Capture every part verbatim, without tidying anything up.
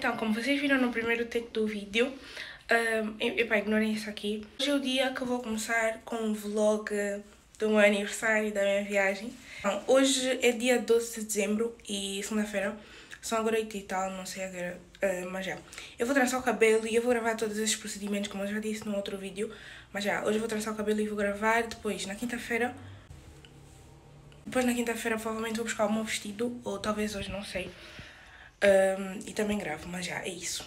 Então, como vocês viram no primeiro take do vídeo, um, epá, ignorem isso aqui. Hoje é o dia que eu vou começar com um vlog do meu aniversário e da minha viagem. Então, hoje é dia doze de dezembro e segunda-feira. São agora oito e tal, não sei agora, uh, mas já. Eu vou traçar o cabelo e eu vou gravar todos esses procedimentos, como eu já disse no outro vídeo. Mas já, hoje eu vou traçar o cabelo e vou gravar. Depois, na quinta-feira... Depois, na quinta-feira, provavelmente vou buscar o meu vestido, ou talvez hoje, não sei. Um, e também gravo, mas já, é isso.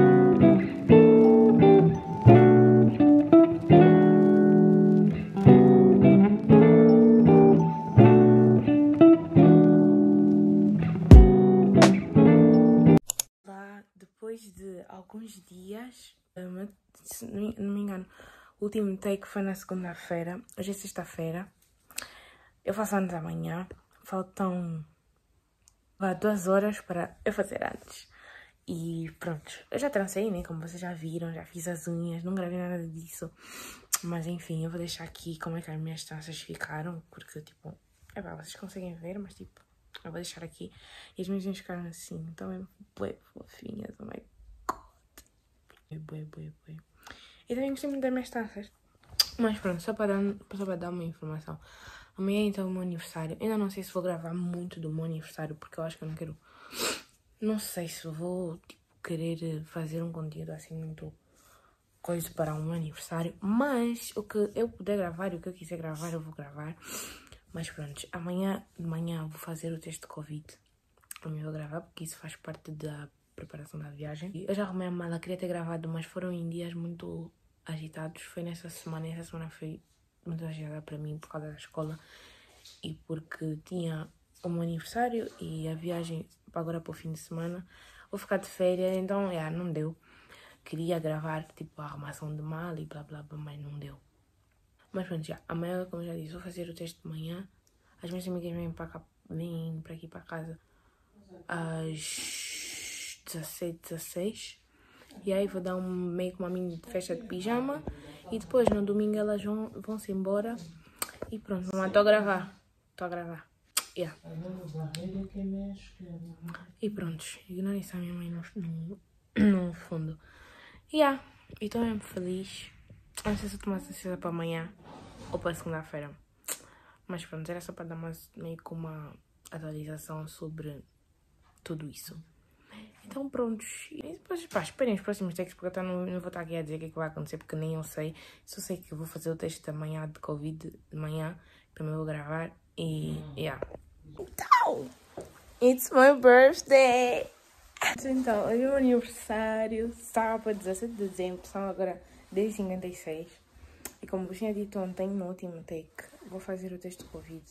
Lá, depois de alguns dias, um, se não me engano, o último take foi na segunda-feira, hoje é sexta-feira. Eu faço anos amanhã, faltam vá, duas horas para eu fazer antes. E pronto, eu já trancei, né? Como vocês já viram, já fiz as unhas, não gravei nada disso. Mas enfim, eu vou deixar aqui como é que as minhas tranças ficaram, porque tipo, é pá, vocês conseguem ver, mas tipo, eu vou deixar aqui. E as minhas unhas ficaram assim, então é bué fofinhas, oh my god. É bué, bué, bué. E também gostei muito das minhas tranças. Mas pronto, só para dar, só para dar uma informação. Amanhã então é o meu aniversário. Ainda não sei se vou gravar muito do meu aniversário, porque eu acho que eu não quero... Não sei se vou tipo, querer fazer um conteúdo assim muito coisa para um aniversário. Mas o que eu puder gravar e o que eu quiser gravar, eu vou gravar. Mas pronto, amanhã de manhã vou fazer o teste de Covid. Também vou gravar, porque isso faz parte da preparação da viagem. Eu já arrumei a mala, queria ter gravado, mas foram em dias muito agitados. Foi nessa semana, e essa semana foi muito agitada para mim por causa da escola. E porque tinha o meu aniversário e a viagem agora para o fim de semana. Vou ficar de férias, então, é, não deu. Queria gravar, tipo, a arrumação de mala e blá, blá, blá, mas não deu. Mas pronto, já. Amanhã, como já disse, vou fazer o teste de manhã. As minhas amigas vêm para cá, vêm para aqui para casa às dezassete, dezasseis. E aí vou dar um, meio que uma mini festa de pijama. E depois, no domingo, elas vão, vão se embora. E pronto, mamãe, estou a gravar. Estou a gravar. Yeah. E pronto, ignorem isso a minha mãe no, no, no fundo. Yeah. E estou mesmo feliz. Não sei se eu tomo certeza para amanhã ou para segunda-feira. Mas pronto, era só para dar mais, meio que uma atualização sobre tudo isso. Então pronto, e depois pá, esperem os próximos textos, porque eu não, não vou estar aqui a dizer o que, é que vai acontecer, porque nem eu sei. Só sei que eu vou fazer o teste da manhã de Covid de manhã, primeiro vou gravar e yeah. Então, it's my birthday! Então, hoje é o meu aniversário, sábado, dezassete de dezembro, são agora dez e cinquenta e seis. E como eu tinha dito ontem no último take, vou fazer o teste de Covid.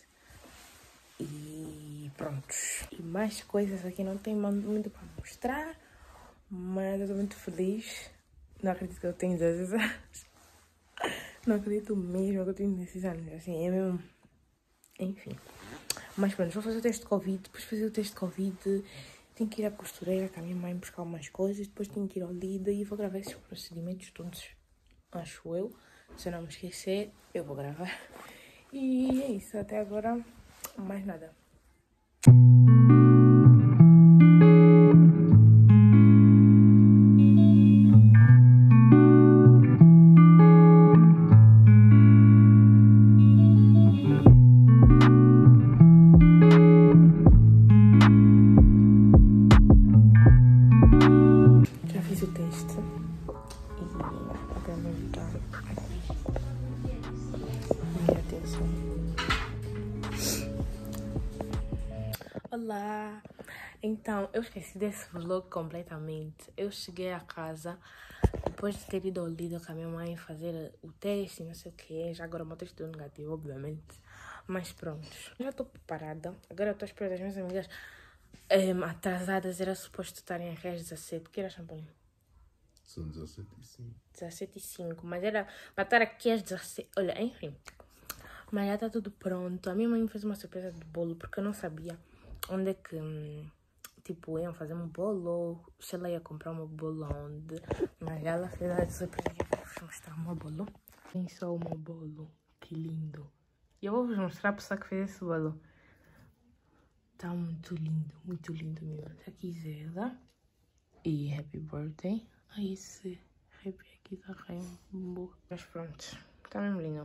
E pronto. E mais coisas aqui, não tem muito para mostrar, mas eu estou muito feliz. Não acredito que eu tenho dezesseis anos. Não acredito mesmo que eu tenho dezesseis anos. Assim, é mesmo... Enfim. Mas pronto, vou fazer o teste de Covid. Depois de fazer o teste de Covid, tenho que ir à costureira com a minha mãe buscar umas coisas. Depois tenho que ir ao Lida e vou gravar esses procedimentos todos. Acho eu. Se eu não me esquecer, eu vou gravar. E é isso. Até agora, mais nada. Já fiz o teste e obviamente tá. Minha atenção. Olá! Então, eu esqueci desse vlog completamente. Eu cheguei a casa depois de ter ido ao Lidl com a minha mãe fazer o teste, não sei o que. Já agora o meu teste deu negativo, obviamente. Mas pronto, já estou preparada. Agora estou à espera das minhas amigas um, atrasadas. Era suposto estarem aqui às dezassete. Que era champanhe? São dezassete e cinco. dezassete e cinco, mas era para estar aqui às dezessete. Olha, enfim. Mas já está tudo pronto. A minha mãe me fez uma surpresa de bolo, porque eu não sabia onde é que, hum, tipo, iam fazer um bolo ou se ela ia comprar um bolo onde. Mas ela fez a surpresa que eu vou mostrar o meu bolo. Tem só o meu bolo. Que lindo. E eu vou vos mostrar a pessoa que fez esse bolo. Tá muito lindo, muito lindo mesmo. Essa aqui é ela. E happy birthday. Ai, esse happy aqui tá rainbow. Mas pronto, tá mesmo lindo.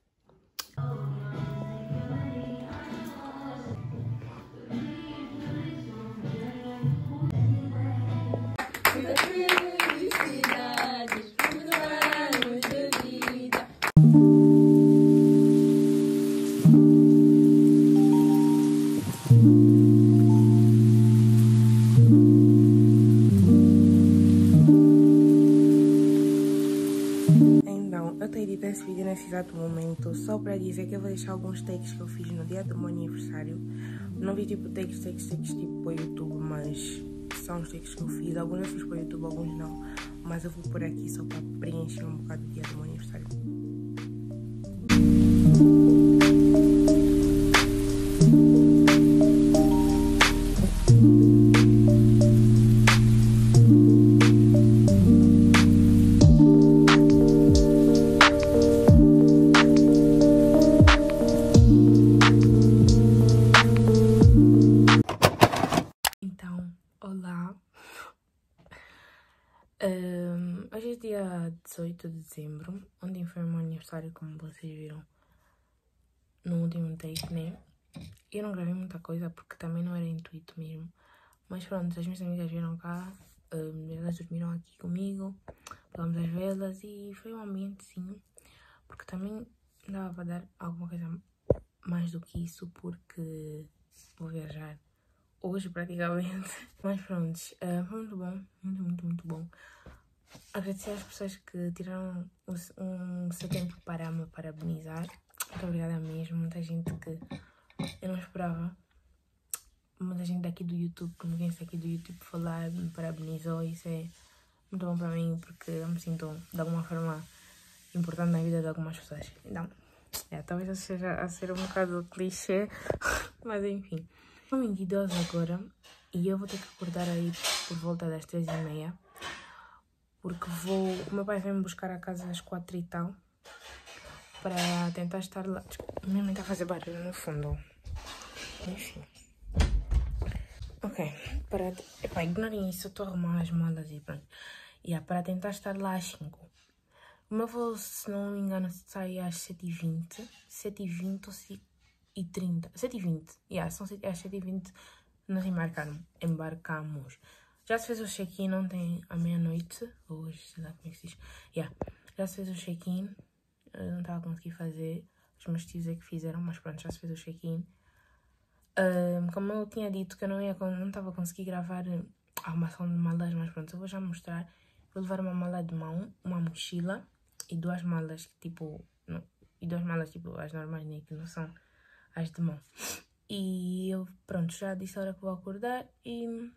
Esse vídeo nesse exato momento só para dizer que eu vou deixar alguns takes que eu fiz no dia do meu aniversário. Não vi tipo takes, takes, takes tipo para o YouTube, mas são os takes que eu fiz. Alguns eu fiz para o YouTube, alguns não, mas eu vou por aqui só para preencher um bocado do dia do meu aniversário. Um, hoje é dia dezoito de dezembro, ontem foi o meu aniversário, como vocês viram no último take, né? Eu não gravei muita coisa porque também não era intuito mesmo, mas pronto, as minhas amigas vieram cá, um, elas dormiram aqui comigo, pegamos as velas e foi um ambiente sim, porque também dava para dar alguma coisa mais do que isso, porque vou viajar hoje praticamente. Mas pronto, uh, foi muito bom, muito, muito, muito bom. Agradecer às pessoas que tiraram um seu tempo para me parabenizar. Muito obrigada mesmo. Muita gente que eu não esperava. Muita gente daqui do YouTube, que me conhece aqui do YouTube, falar, me parabenizou. Isso é muito bom para mim, porque eu me sinto de alguma forma importante na vida de algumas pessoas. Então, é, talvez eu seja a ser um bocado clichê, mas enfim. São vinte e dois agora e eu vou ter que acordar aí por volta das três e meia. Porque vou... O meu pai vem me buscar a casa às quatro e tal. Para tentar estar lá. Desculpa, minha mãe está a fazer barulho no fundo. Enfim. Ok. Para... Epá, ignorem isso. Eu estou a arrumar as malas e pronto. E yeah, para tentar estar lá às cinco. O meu voo, se não me engano, sai às sete e vinte. sete e vinte ou sete e trinta. sete e vinte. Yeah, são às sete e vinte. Nós embarcamos. Embarcamos. Já se fez o check-in ontem à meia-noite. Hoje, sei lá como é que se diz. Yeah. Já se fez o check-in. Eu não estava a conseguir fazer. Os meus tios é que fizeram, mas pronto, já se fez o check-in. Um, como eu tinha dito que eu não ia, não estava a conseguir gravar a arrumação de malas, mas pronto, eu vou já mostrar. Vou levar uma mala de mão, uma mochila e duas malas, tipo... Não, e duas malas, tipo, as normais, né? Que não são as de mão. E eu, pronto, já disse a hora que vou acordar e...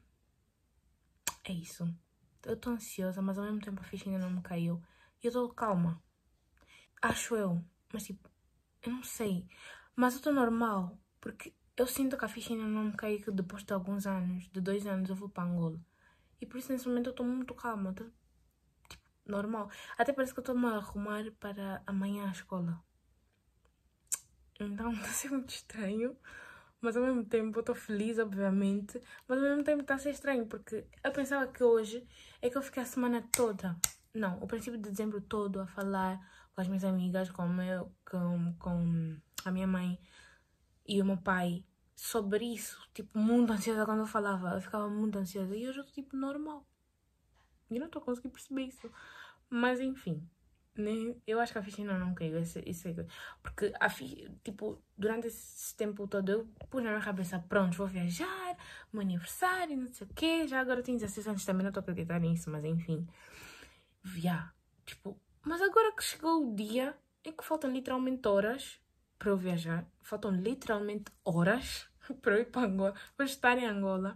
É isso. Eu estou ansiosa, mas ao mesmo tempo a ficha ainda não me caiu. E eu estou calma. Acho eu. Mas tipo, eu não sei. Mas eu estou normal. Porque eu sinto que a ficha ainda não me caiu, que depois de alguns anos, de dois anos, eu vou para Angola. E por isso nesse momento eu estou muito calma. Estou tipo, normal. Até parece que eu estou-me a arrumar para amanhã à escola. Então está a ser muito estranho. Mas ao mesmo tempo eu estou feliz, obviamente. Mas ao mesmo tempo está a ser estranho, porque eu pensava que hoje é que eu fiquei a semana toda. Não, o princípio de dezembro todo a falar com as minhas amigas, com, o meu, com, com a minha mãe e o meu pai sobre isso. Tipo, muito ansiosa quando eu falava. Eu ficava muito ansiosa. E hoje eu estou tipo normal. E eu não estou conseguindo perceber isso. Mas enfim. Né? Eu acho que a ficha ainda não caiu, isso, isso é... Porque a ficha, tipo, durante esse tempo todo eu pus na minha cabeça, pronto, vou viajar, meu aniversário, não sei o quê, já agora eu tenho dezesseis anos, também não estou a acreditar nisso, mas enfim. Via, tipo, mas agora que chegou o dia, é que faltam literalmente horas para eu viajar, faltam literalmente horas para eu ir para Angola, para estar em Angola.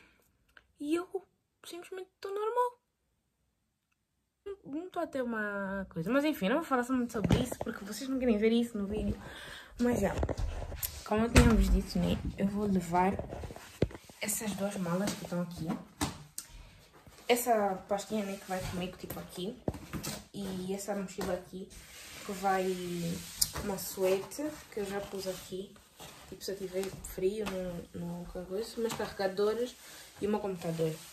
E eu simplesmente estou normal. Não estou a ter uma coisa. Mas enfim, não vou falar muito sobre isso, porque vocês não querem ver isso no vídeo. Mas já, como eu tinha vos dito, né? Eu vou levar essas duas malas que estão aqui. Essa pastinha, né, que vai comigo, tipo aqui. E essa mochila aqui, que vai uma suéte, que eu já pus aqui. Tipo, se eu tiver frio, no, no coisa, meus carregadores e o meu computador.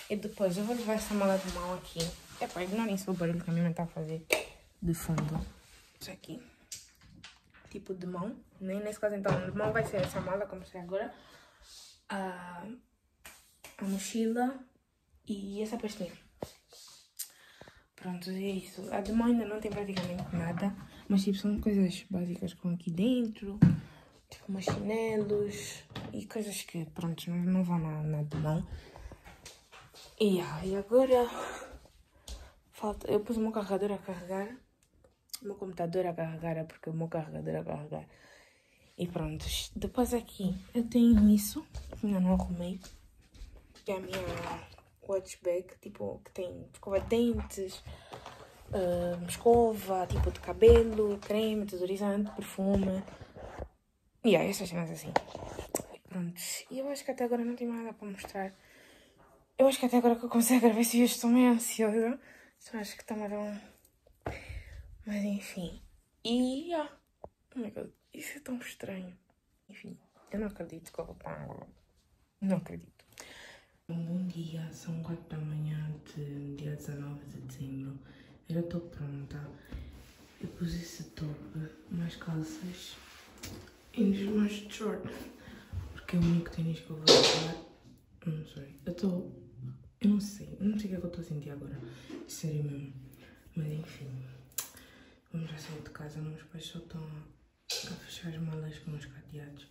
E depois eu vou levar essa mala de mão aqui. Epá, ignorem só o barulho que a minha mãe está a fazer de fundo. Isso aqui. Tipo de mão. Nem nesse caso então, de mão vai ser essa mala, como sei agora. A, a mochila e essa pastinha. Pronto, é isso. A de mão ainda não tem praticamente nada. Mas tipo, são coisas básicas com aqui dentro. Tipo, umas chinelos e coisas que, pronto, não, não vão na, na de mão. E, yeah, e agora, falta, eu pus o meu carregador a carregar, o meu computador a carregar, porque o meu carregador a carregar. E pronto, depois aqui eu tenho isso, que ainda não arrumei, que é a minha watch bag, tipo, que tem escova de dentes, uh, escova, tipo de cabelo, creme, desodorizante, perfume. E yeah, essas cenas assim. E pronto, e eu acho que até agora não tenho nada para mostrar. Eu acho que até agora que eu consigo gravar esse vídeo estou meio ansiosa. Só acho que está a dar um... Mas enfim. E... Yeah. Oh my god. Isso é tão estranho. Enfim. Eu não acredito que eu vou para Angola. Não acredito. Um bom dia. São quatro da manhã de dia dezenove de dezembro. Eu já estou pronta. Eu pus esse top, umas calças e uns mãos de short. Porque é o único tênis que eu vou usar. Não sei. Eu estou... Eu não sei, eu não sei o que é que eu estou a sentir agora, sério mesmo, mas enfim, vamos já sair de casa, meus pais só estão a fechar as malas com os cadeados,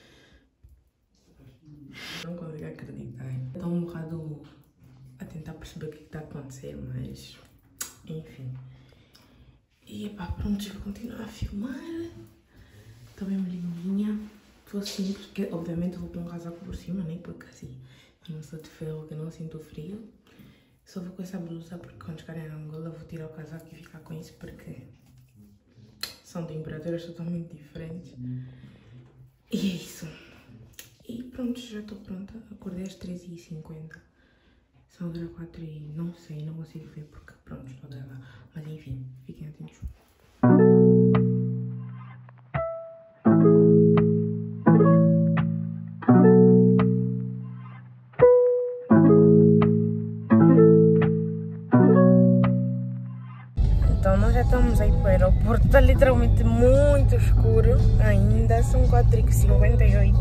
não consigo acreditar, estou um bocado a tentar perceber o que está a acontecer, mas enfim, e pá, pronto, já vou continuar a filmar, estou bem lindinha, vou simples, porque obviamente eu vou com um casaco por cima, nem porque assim. Eu não sou de ferro, que eu não sinto frio. Só vou com essa blusa porque quando chegar em Angola vou tirar o casaco e ficar com isso porque são temperaturas totalmente diferentes. E é isso. E pronto, já estou pronta. Acordei às treze e cinquenta. São agora quatro e não sei, não consigo ver porque pronto, estou a gravar. Mas enfim, fiquem atentos. Estamos aí para o aeroporto, está literalmente muito escuro ainda, são quatro e cinquenta e oito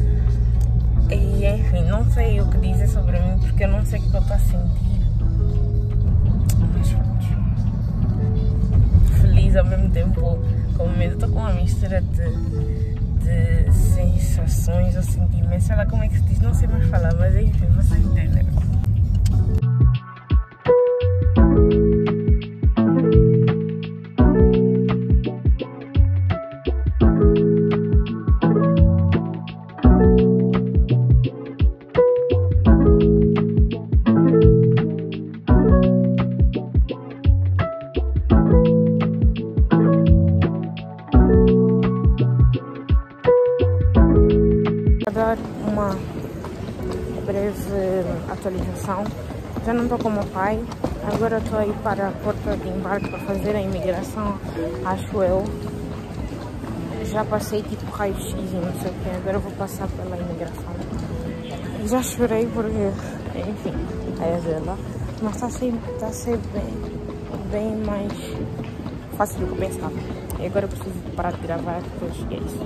e enfim, não sei o que dizer sobre mim porque eu não sei o que eu estou a sentir, mas feliz ao mesmo tempo, com medo, estou com uma mistura de, de sensações ou sentimentos, sei lá como é que se diz, não sei mais falar, mas enfim, vocês entendem. Dar uma breve atualização. Já não estou com o meu pai, agora estou aí para a porta de embarque para fazer a imigração, acho eu. Já passei tipo raio-x e não sei o que, agora vou passar pela imigração. Já chorei porque, enfim, é dela, mas está a ser, tá a ser bem, bem mais fácil do que eu pensava. E agora eu preciso parar de gravar, depois é isso.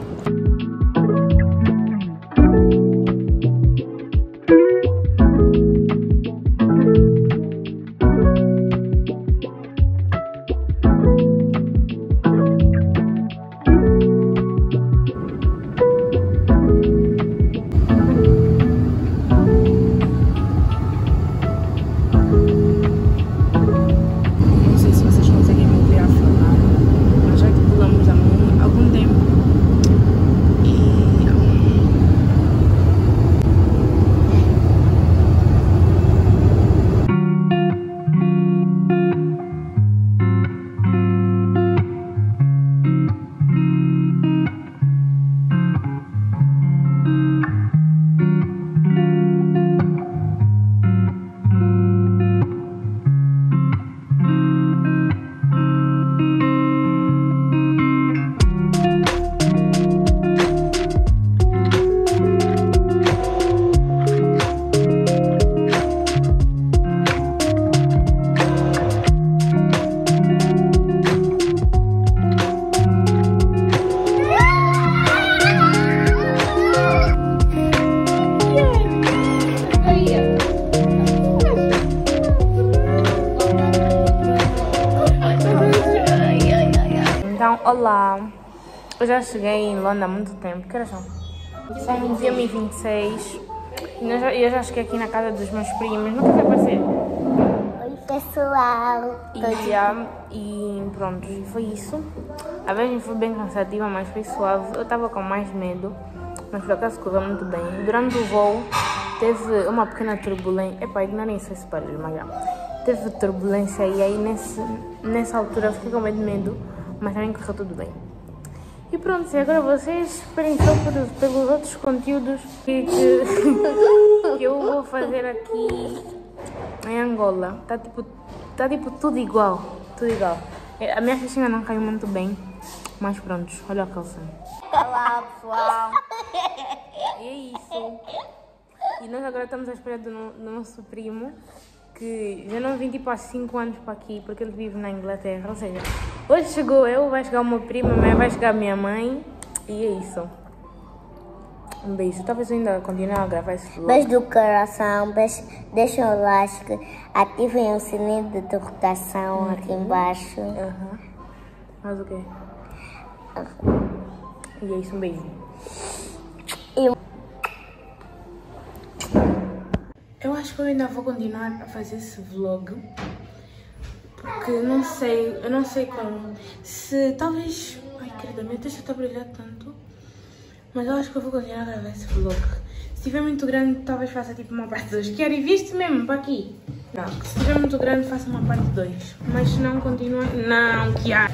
Olá, eu já cheguei em Londres há muito tempo. Que horas são? São dia vinte e seis e eu já, eu já cheguei aqui na casa dos meus primos. Não quer aparecer? Oi pessoal! E, já, e pronto, foi isso. A viagem foi bem cansativa, mas foi suave. Eu estava com mais medo, mas por acaso correu muito bem. Durante o voo teve uma pequena turbulência. Epá, ignorem isso, esse barulho, mas já. Teve turbulência e aí nesse, nessa altura eu fiquei com medo de medo, mas também correu tudo bem. E pronto, e agora vocês esperem só por, pelos outros conteúdos que, que, que eu vou fazer aqui em Angola. Tá tipo, tá tipo tudo igual, tudo igual. A minha fichinha não caiu muito bem, mas pronto, olha a calça. Olá pessoal! E é isso. E nós agora estamos à espera do, do nosso primo, que já não vim tipo há cinco anos para aqui, porque ele vive na Inglaterra. Ou seja, hoje chegou eu, vai chegar o meu primo, amanhã vai chegar a minha mãe. E é isso. Um beijo. Talvez eu ainda continue a gravar esse vlog. Beijo do coração, beijo, deixem o like, ativem o sininho de notificação uhum. aqui embaixo. Uhum. Mas o quê? E é isso, um beijo. E... Eu acho que eu ainda vou continuar a fazer esse vlog, porque não sei, eu não sei como, se talvez, ai querida, minha testa está a brilhar tanto, mas eu acho que eu vou continuar a gravar esse vlog. Se estiver muito grande, talvez faça tipo uma parte dois, quero e viste mesmo para aqui. Não, se estiver muito grande, faça uma parte dois, mas se não, continua, não, que há.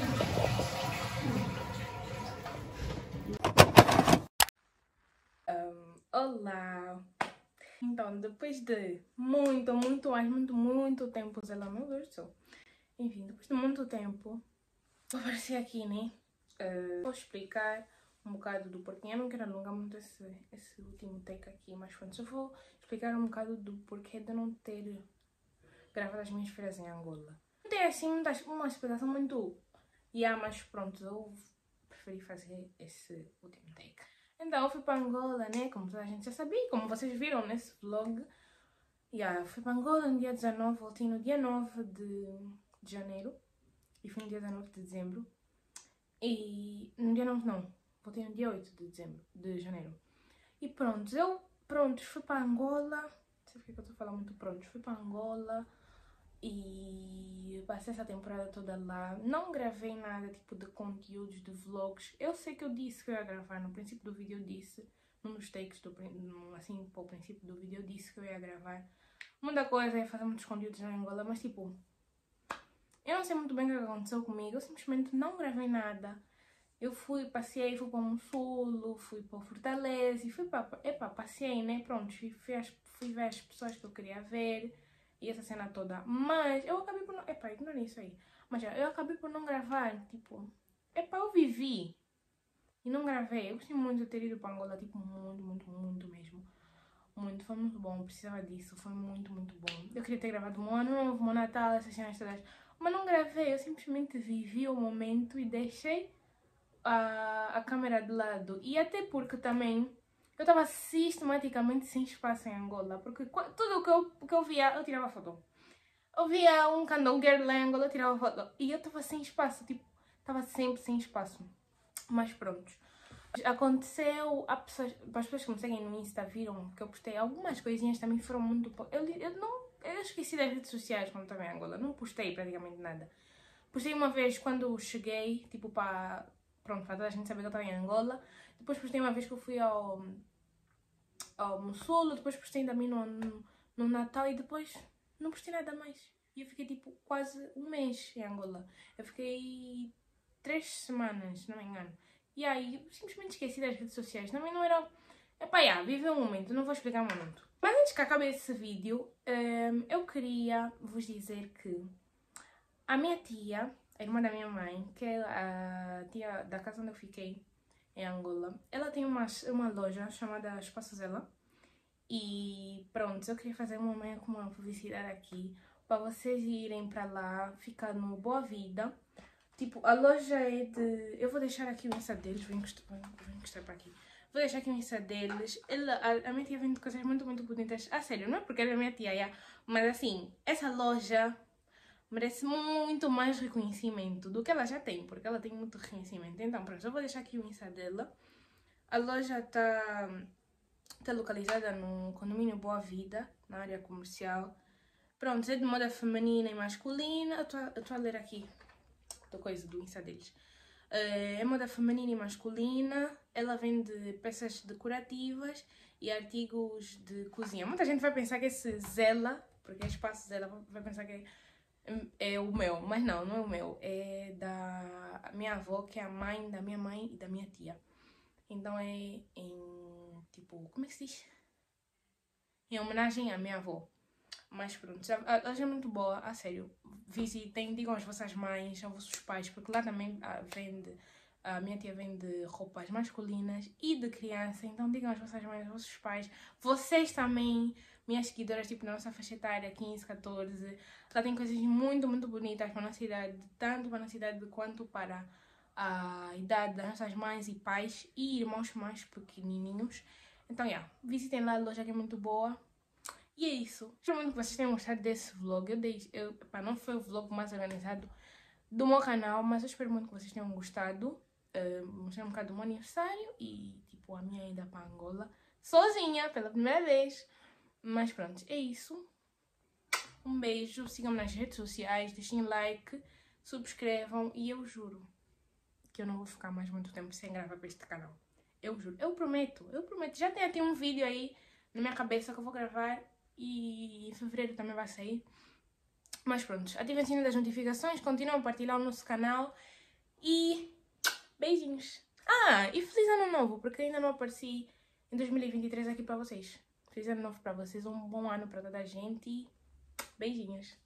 Um, olá! Então, depois de muito, muito, mais, muito, muito tempo, sei lá, meu Deus do céu. Enfim, depois de muito tempo, vou aparecer aqui, né? Uh, vou explicar um bocado do porquê. Eu não quero alongar muito esse, esse último take aqui, mas pronto, só vou explicar um bocado do porquê de não ter gravado as minhas férias em Angola. Não tem assim muitas, uma explicação muito... Yeah, mas pronto, eu preferi fazer esse último take. Então, eu fui para Angola, né? Como toda a gente já sabia, como vocês viram nesse vlog. Yeah, fui para Angola no dia dezenove, voltei no dia nove de, de janeiro. E fui no dia dezenove de dezembro. E no dia nove não, voltei no dia oito de dezembro, de janeiro. E pronto, eu pronto, fui para Angola. Não sei porque eu estou falando muito pronto. Fui para Angola e passei essa temporada toda lá. Não gravei nada tipo de conteúdos, de vlogs. Eu sei que eu disse que eu ia gravar, no princípio do vídeo eu disse, num dos takes, do, assim, para o princípio do vídeo eu disse que eu ia gravar muita coisa, ia fazer muitos conteúdos na Angola, mas tipo, eu não sei muito bem o que aconteceu comigo, eu simplesmente não gravei nada. Eu fui, passei, fui para o Sul, fui para o Fortaleza, e fui para, epa, passei, né, pronto, fui, fui ver as pessoas que eu queria ver. E essa cena toda, mas eu acabei por não... Epa, ignora isso aí. Mas já, eu acabei por não gravar, tipo... Epa, eu vivi e não gravei. Eu gostei muito de ter ido para Angola, tipo, muito, muito, muito mesmo. Muito, foi muito bom, eu precisava disso, foi muito, muito bom. Eu queria ter gravado um ano novo, um Natal, essas cenas todas. Mas não gravei, eu simplesmente vivi o momento e deixei a, a câmera de lado. E até porque também... eu estava sistematicamente sem espaço em Angola, porque tudo o que eu, que eu via, eu tirava foto. Eu via um candle girl lá em Angola, eu tirava foto. E eu estava sem espaço, tipo, estava sempre sem espaço. Mas pronto. Aconteceu, a pessoas, para as pessoas que me seguem no Insta viram que eu postei algumas coisinhas, também foram muito... Eu, eu, não, eu esqueci das redes sociais quando estava em Angola, não postei praticamente nada. Postei uma vez quando cheguei, tipo, para... Pronto, para toda a gente saber que eu estava em Angola. Depois postei uma vez que eu fui ao, ao Mossul, depois postei também no, no, no Natal e depois não postei nada mais. E eu fiquei tipo quase um mês em Angola. Eu fiquei três semanas, se não me engano. E aí eu simplesmente esqueci das redes sociais. Também não era... Epá, já, vive um momento, não vou explicar o momento. Mas antes que acabe esse vídeo, um, eu queria vos dizer que a minha tia, a irmã da minha mãe, que é a tia da casa onde eu fiquei, em Angola, ela tem uma, uma loja chamada Espaço Zela. E pronto, eu queria fazer uma meio com uma publicidade aqui para vocês irem para lá, ficar no Boa Vida. Tipo, a loja é de... Eu vou deixar aqui o Insta deles, vou encostar, vou encostar para aqui. Vou deixar aqui o Insta deles. Ela, a, a minha tia vende coisas muito, muito bonitas. Ah, sério, não é porque ela é minha tia, já, mas assim, essa loja merece muito mais reconhecimento do que ela já tem, porque ela tem muito reconhecimento. Então, pronto, eu vou deixar aqui o Insta dela. A loja está tá localizada no condomínio Boa Vida, na área comercial. Pronto, é de moda feminina e masculina. Eu estou a ler aqui da coisa do Insta deles. Uh, é moda feminina e masculina. Ela vende peças decorativas e artigos de cozinha. Muita gente vai pensar que esse Zela, porque é espaço Zela, vai pensar que é, é o meu. Mas não, não é o meu. É da minha avó, que é a mãe da minha mãe e da minha tia. Então é em, tipo, como é que se diz? Em homenagem à minha avó. Mas pronto, a loja é muito boa, a sério. Visitem, digam às vossas mães, aos vossos pais, porque lá também ah, vende, a minha tia vende roupas masculinas e de criança. Então digam às vossas mães, aos vossos pais. Vocês também, minhas seguidoras, tipo na nossa faixa etária, quinze, catorze. Lá tem coisas muito, muito bonitas para a nossa idade, tanto para a nossa idade quanto para a idade das nossas mães e pais e irmãos mais pequenininhos. Então, yeah, visitem lá, a loja que é muito boa. E é isso. Espero muito que vocês tenham gostado desse vlog. Eu dei, eu, pá, não foi o vlog mais organizado do meu canal, mas eu espero muito que vocês tenham gostado. Uh, mostrei um bocado do meu aniversário e, tipo, a minha ida para Angola sozinha, pela primeira vez. Mas pronto, é isso. Um beijo, sigam-me nas redes sociais, deixem like, subscrevam e eu juro que eu não vou ficar mais muito tempo sem gravar para este canal. Eu juro, eu prometo, eu prometo. Já tem até um vídeo aí na minha cabeça que eu vou gravar e em fevereiro também vai sair. Mas pronto, ativem o sininho das notificações, continuem a partilhar o nosso canal e beijinhos. Ah, e feliz ano novo, porque ainda não apareci em dois mil e vinte e três aqui para vocês. Feliz ano novo para vocês, um bom ano para toda a gente e beijinhos.